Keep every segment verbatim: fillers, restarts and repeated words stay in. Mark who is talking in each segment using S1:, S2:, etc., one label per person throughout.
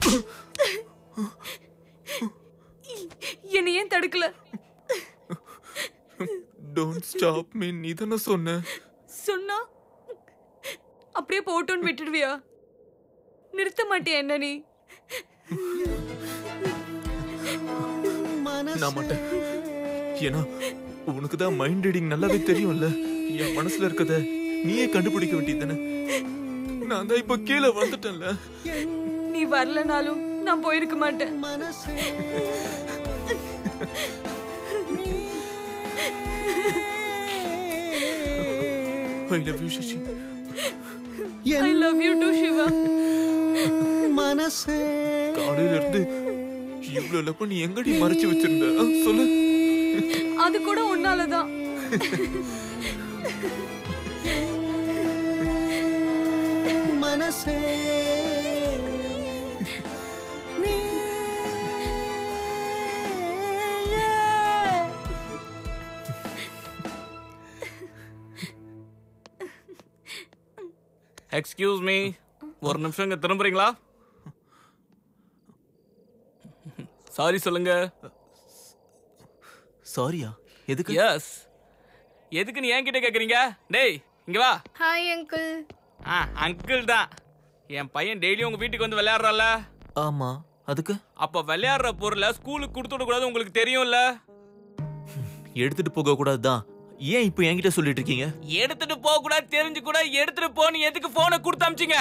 S1: என்ன ஏன் தடுக்கல?
S2: Don't stop me நீ தான சொன்ன. சொன்னா
S1: அப்படியே போட்டோன்னு விட்டுடுவியா? நிறுத்த மாட்டியா என்ன நீ?
S2: நான் மாட்டேன். ஏன்னா உனக்கு தான் மைண்ட் ரீடிங் நல்லாவே தெரியும்ல. என் மனசுல இருக்கத நீயே கண்டுபிடிக்க வேண்டியதானே. நான் தான் இப்ப கீழே வந்துட்டேன்ல.
S1: நீ வரலனாலும் நான் போயிருக்க மாட்டேன்.
S2: I love you Shashi.
S1: I love you too Shiva.
S2: மனசே காலையில இருந்து இவ்வளவு லவ் நீ எங்கடி மறைச்சு வச்சிருந்த சொல்லு.
S1: அது கூட உன்னாலதான்.
S2: மனசே
S3: எக்ஸ்கியூஸ் மீ, ஒரு நிமிஷம் இங்க திரும்புறீங்களா? சாரி சொல்லுங்க.
S2: சாரியா? எதுக்கு?
S3: எஸ், எதுக்கு நீ என்கிட்ட கேக்குறீங்க? டேய் இங்க வா.
S1: Hi uncle.
S3: ஆ அங்கிள் தான். என் பையன் டெய்லியும் உங்க வீட்டுக்கு வந்து விளையாடுறான்ல.
S2: ஆமா, அதுக்கு?
S3: அப்ப விளையாடுற பொருளை ஸ்கூலுக்கு கொடுத்து விட கூடாது, உங்களுக்கு தெரியும்ல.
S2: எடுத்துட்டு போக கூடாதுதான். ஏன் இப்ப என்கிட்ட சொல்லிட்டு இருக்கீங்க?
S3: எடுத்துட்டு போக கூடாது தெரிஞ்சு கூட எடுத்துட்டு போன்னு எதுக்கு போனை கொடுத்து அமிச்சிங்க?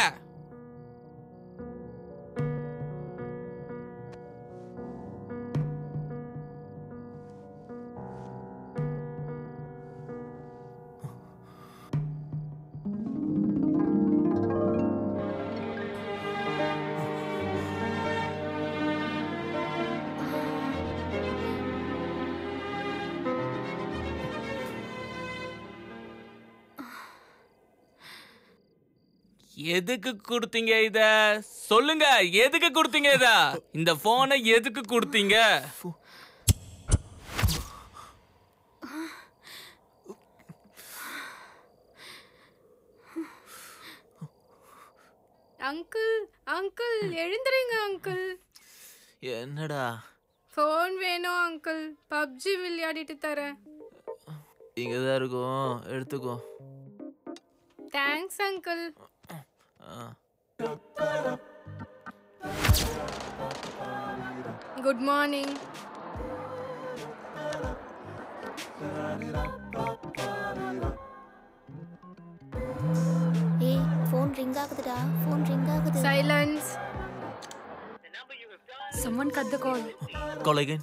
S3: எதுக்கு கொடுத்தீங்க இத? சொல்லுங்க, எதுக்கு கொடுத்தீங்க இத? இந்த போனை எதுக்கு கொடுத்தீங்க?
S1: அங்கிள் அங்கிள் எழுந்துறீங்க அங்கிள்.
S2: என்னடா?
S1: போன் வேணும் அங்கிள், பப்ஜி விளையாடிட்டு தரேன்.
S2: இங்கதான் இருக்கும், எடுத்துக்கோ.
S1: Thanks uncle. Good morning.
S4: ஏய் ஃபோன் ரிங் ஆகுதுடா, ஃபோன் ரிங் ஆகுது.
S1: Silence. someone cut the call.
S2: Call again.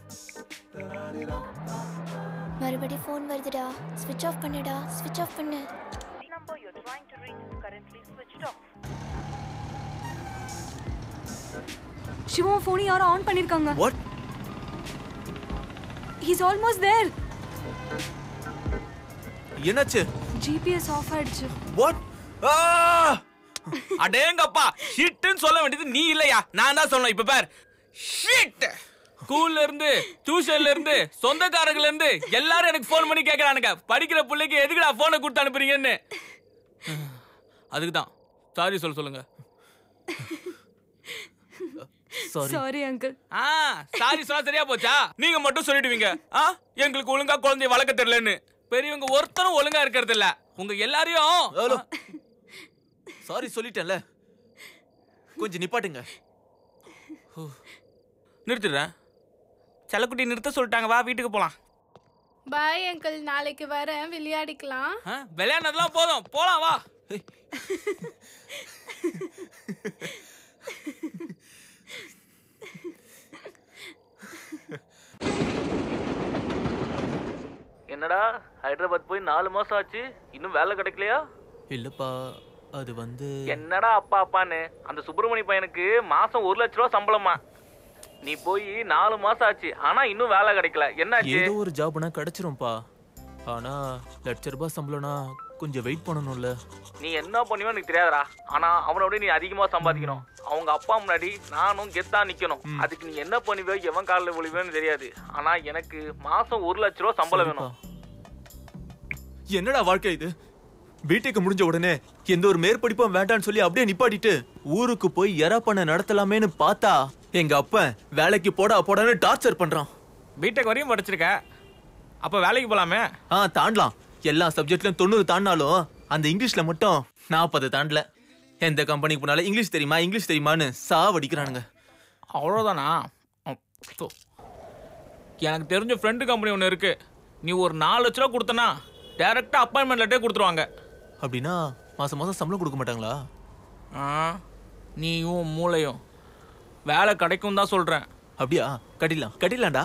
S4: மறுபடி ஃபோன் வருதுடா. ஸ்விட்ச் ஆஃப் பண்ணுடா, ஸ்விட்ச் ஆஃப் பண்ணு.
S5: number you're trying to reach is currently switched off.
S1: Siva phone யாரோ ஆன் பண்ணிருக்காங்க.
S2: What?
S1: He's almost there.
S2: என்னாச்சு?
S1: G P S ஆஃப் ஆயிடுச்சு.
S2: What? ஆ!
S3: அடேங்கப்பா, ஷிட்னு சொல்ல வேண்டியது நீ இல்லையா? நான் தான் சொன்னேன். இப்ப பார், ஷிட். ஸ்கூல்ல இருந்து, டியூஷன்ல இருந்து, சொந்தக்காரங்கல இருந்து எல்லாரும் எனக்கு ஃபோன் பண்ணி கேக்குறானுங்க, படிக்கிற பிள்ளைக்கு எதுக்குடா ஃபோனை கொடுத்து அனுப்புறீங்கன்னு. அதுக்கு தான் சாரி சொல்ல சொல்லுங்க.
S1: Sorry uncle.
S3: ஆ சாரி சொன்னா சரியா போச்சா? நீங்க மட்டும் சொல்லிடுவீங்க, ஆ எங்களுக்கு ஒழுங்கா குழந்தைய வளர்க்க தெரியலன்னு. பெரியவங்க ஒருத்தரும் ஒழுங்கா இருக்கிறது இல்ல. உங்க எல்லாரையும்
S2: சாரி சொல்லிட்டேன்ல, கொஞ்சம் நிப்பாட்டுங்க.
S3: நிறுத்திடுறேன். செல்லக்குட்டி நிறுத்த சொல்லிட்டாங்க, வா வீட்டுக்கு போலாம்.
S1: பாய் அங்கிள், நாளைக்கு வரேன், விளையாடிக்கலாம்.
S3: விளையாடுனதெல்லாம் போதும், போலாம் வா. என்னடா ஹைதராபாத் போய் நாலு மாசம் ஆச்சு, இன்னும் வேலை கிடைக்கலையா?
S2: இல்லப்பா, அது வந்து
S3: என்னடா அப்பா அப்பான்னு, அந்த சுப்பிரமணி பையனுக்கு மாசம் ஒரு லட்ச ரூபா சம்பளமா. நீ போய் நாலு மாசம் ஆச்சு, ஆனா இன்னும் வேலை கிடைக்கல. என்னாச்சு?
S2: ஏதோ ஒரு ஜாப்னா கிடைச்சிரும்பா, ஆனா லட்ச ரூபாய் சம்பளம்னா கொஞ்சம் வெயிட் பண்ணணும்ல.
S3: நீ என்ன பண்ணுவோ எனக்கு தெரியாதடா, ஆனா அவனோட நீ அதிகமா சம்பாதிக்கணும். அவங்க அப்பா முன்னாடி நானும் கெத்தா நிக்கணும். அதுக்கு நீ என்ன பண்ணுவோ, எவன் காலில் விழுவேன்னு தெரியாது. ஆனா எனக்கு மாசம் ஒரு லட்ச ரூபா சம்பளம் வேணும்.
S2: என்னடா வாழ்க்கை இது? பிடெக் முடிஞ்ச உடனே எந்த ஒரு மேற்படிப்பும் வேண்டான்னு சொல்லி அப்படியே நிப்பாட்டிட்டு ஊருக்கு போய் எறா பண்ண நடத்தலாமேன்னு பார்த்தா எங்க அப்பன் வேலைக்கு போடா போடான்னு டார்ச்சர் பண்றான்.
S3: பிடெக் வரையும் படிச்சிருக்க, அப்ப வேலைக்கு போலாமே.
S2: ஆ தாண்டலாம். எல்லா சப்ஜெக்ட்லயும் தொண்ணூறு தாண்டினாலும் அந்த இங்கிலீஷ்ல மட்டும் நாற்பது தாண்டல. எந்த கம்பெனிக்கு போனாலும் இங்கிலீஷ் தெரியுமா இங்கிலீஷ் தெரியுமான்னு சாவடிக்கிறானுங்க.
S3: அவ்வளோதானா? எனக்கு தெரிஞ்ச ஃப்ரெண்டு கம்பெனி ஒன்று இருக்கு. நீ ஒரு நாலு லட்ச ரூபா கொடுத்தனா டைரக்டா அப்பாயின்மெண்ட் லெட்டர் கொடுத்துருவாங்க.
S2: அப்படின்னா மாசம் மாசம் சம்பளம் கொடுக்க மாட்டாங்களா?
S3: ஆ, நீயும் மூளையும் வேலை கிடைக்கும் தான் சொல்றேன்.
S2: அப்படியா? கட்டிடலாம் கட்டிடலாம்டா.